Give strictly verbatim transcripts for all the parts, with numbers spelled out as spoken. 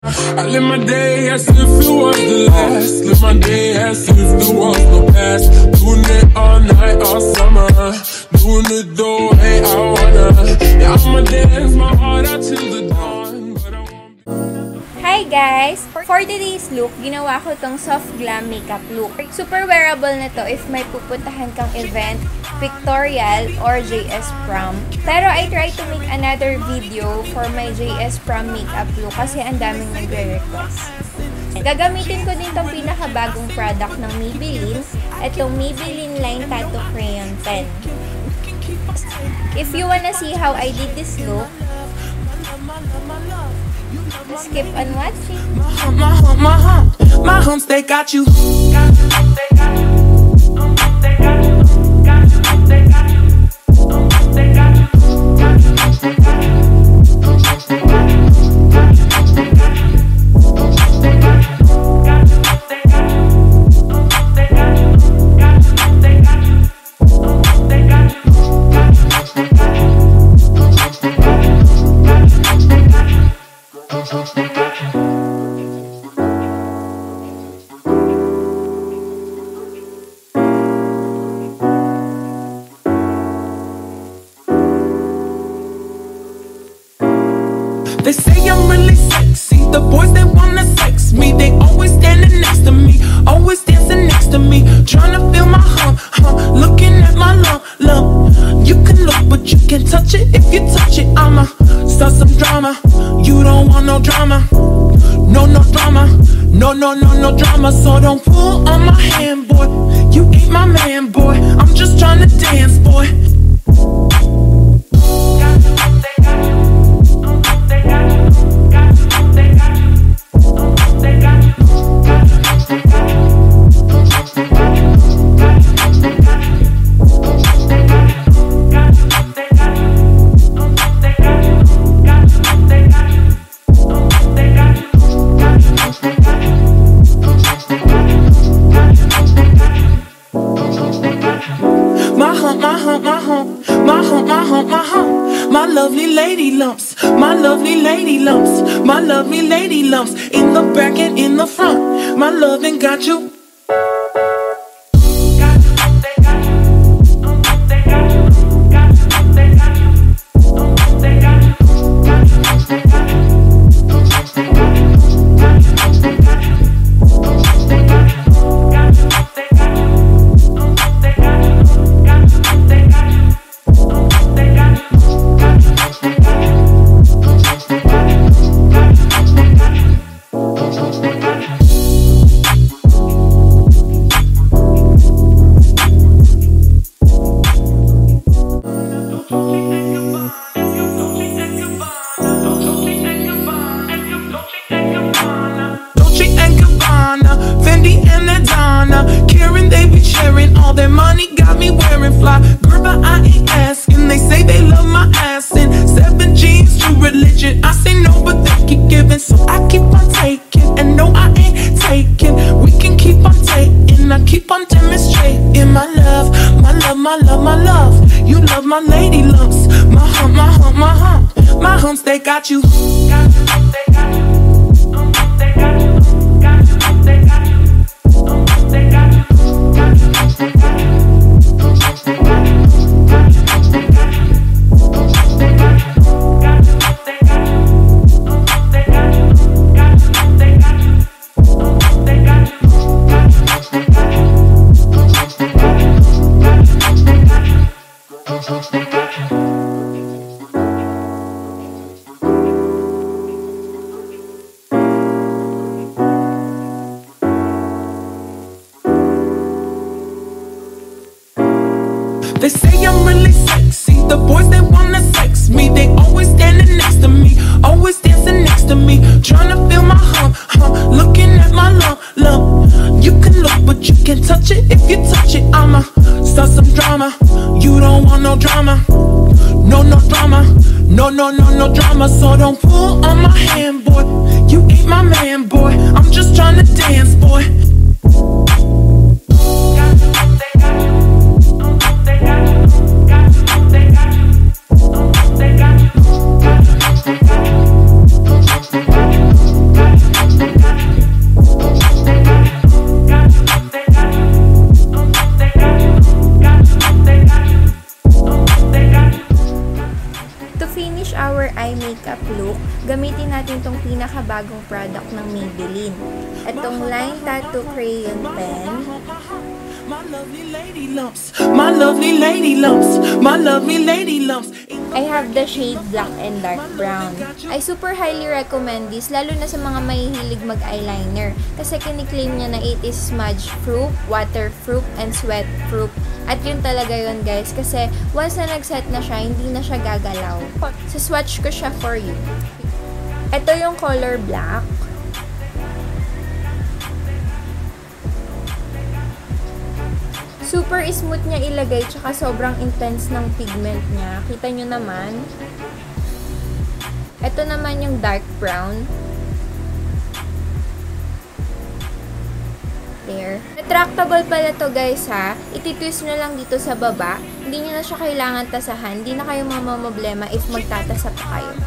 I live my day as if it was the last. Live my day as if there was no past. Doing it all night, all summer. Doing it the way I wanna. Yeah, I'ma dance my heart out till the dawn. But I won't. Hi guys! For today's look, ginawa ko tong soft glam makeup look. Super wearable na to if may pupuntahan kang event, pictorial, or J S prom. Pero I try to make another video for my J S prom makeup look kasi ang daming nagre-request. Gagamitin ko din tong pinakabagong product ng Maybelline, itong Maybelline Line Tattoo Crayon pen. If you wanna see how I did this look, just keep on watching. My hump, my hump, my hump, my humps, they got you. Got you, they got you. Um, they got you. Got you, they got you. Um, they got you. Got you, they got you. Um, they got you. Got you, they got you. Um, they got you. Got you, they got you. Um, they got you. Got you, they got you. Um, they got you. Got you, they got you. Um, they got you. Got you, they got you. They say I'm really sexy. The boys, they wanna sex me. They always standing next to me, always dancing next to me, trying to feel my hump, huh? Looking at my lump, lump. You can look, but you can't touch it. If you touch it, I'ma start some drama. You don't want no drama, no, no drama, no, no, no, no drama. So don't pull on my hand, boy. You ain't my man, boy. I'm just trying to dance, boy. My lovely lady lumps, my lovely lady lumps, my lovely lady lumps, in the back and in the front. My loving got you. All their money got me wearing fly. Girl, but I ain't asking. They say they love my ass and seven jeans, true religion. I say no, but they keep giving, so I keep on taking. And no, I ain't taking. We can keep on taking. I keep on demonstrating my love, my love, my love, my love. You love my lady lumps, my hump, my hump, my hump, my humps. They got you. Got you, they got you. Um, they got you. Got you, they got you. Um, they got you. Got you. They say I'm really sexy. The boys, they wanna sex me. They always standing next to me, always dancing next to me, trying to feel my hump, huh? Looking at my lump, lump. You can look, but you can't touch it. If you touch it, I'ma start some drama. You don't want no drama, no, no drama, no, no, no, no drama. So don't pull on my hand, boy. You ain't my man, boy. I'm just trying to dance, boy. Got you. pinakabagong product ng Maybelline. Itong Line Tattoo Crayon Pen. My lovely lady lumps, my lovely lady lumps, my lovely lady lumps. I have the shade Black and Dark Brown. I super highly recommend this, lalo na sa mga mahihilig mag-eyeliner. Kasi kiniklaim niya na it is smudge-proof, waterproof, and sweat-proof. At yun talaga yun guys, kasi once na nag-set na siya, hindi na siya gagalaw. So swatch ko siya for you. Ito yung color black. Super smooth niya ilagay, tsaka sobrang intense ng pigment niya. Kita nyo naman. Ito naman yung dark brown. There. Retractable pala to guys ha. Ititwist nyo lang dito sa baba. Hindi nyo na siya kailangan tasahan. Hindi na kayo mamamoblema if magtatasa pa kayo.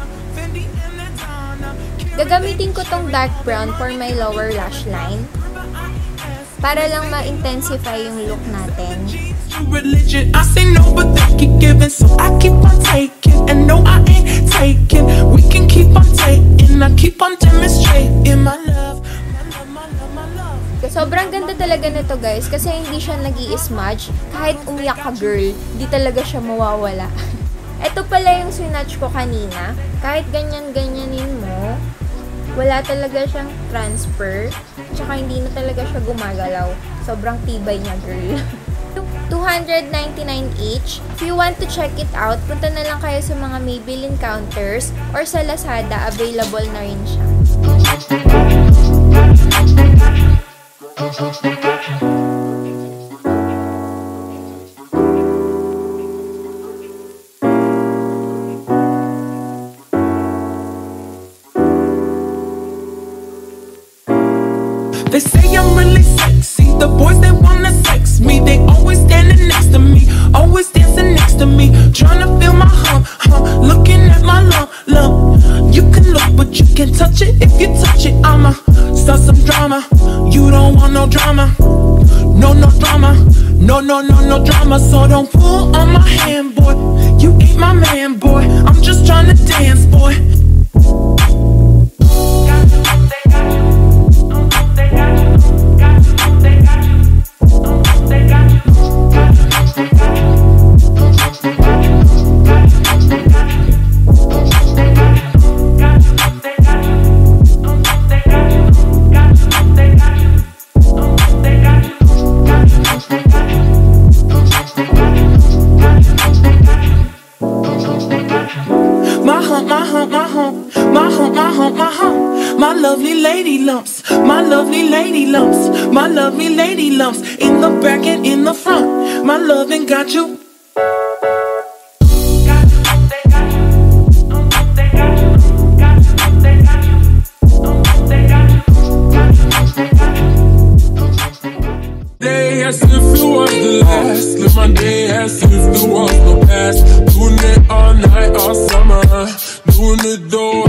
Gagamitin ko tong dark brown for my lower lash line. Para lang ma-intensify yung look natin. Religion, I say no, but they keep giving, so I keep on taking. And no, I ain't taking. We can keep on taking. I keep on demonstrating my love, my love, my love, my love. Sobrang ganda talaga nito guys, kasi hindi siya nag-i-smudge. Kahit umiyak ka girl, di talaga siya mawawala. Ito pala yung swatch ko kanina. Kahit ganyan-ganyanin mo, wala talaga siyang transfer. Tsaka hindi na talaga siya gumagalaw. Sobrang tibay niya, girl. two ninety-nine each. If you want to check it out, punta na lang kayo sa mga Maybelline counters or sa Lazada. Available na rin siya. They say I'm really sexy. The boys, they wanna sex me. They always standing next to me, always dancing next to me, trying to feel my hump, hump, looking at my lump, lump. You can look, but you can't touch it. If you touch it, I'ma start some drama. You don't want no drama, no, no drama, no, no, no, no drama. So don't pull on my hand, boy. You ain't my man, boy. I'm just trying to dance, boy. My lovely lady lumps, my lovely lady lumps, my lovely lady lumps, in the back and in the front. My loving got you. Day as if it was the last. Live my day as if there was no past. Doing it all night, all summer. Doing it though.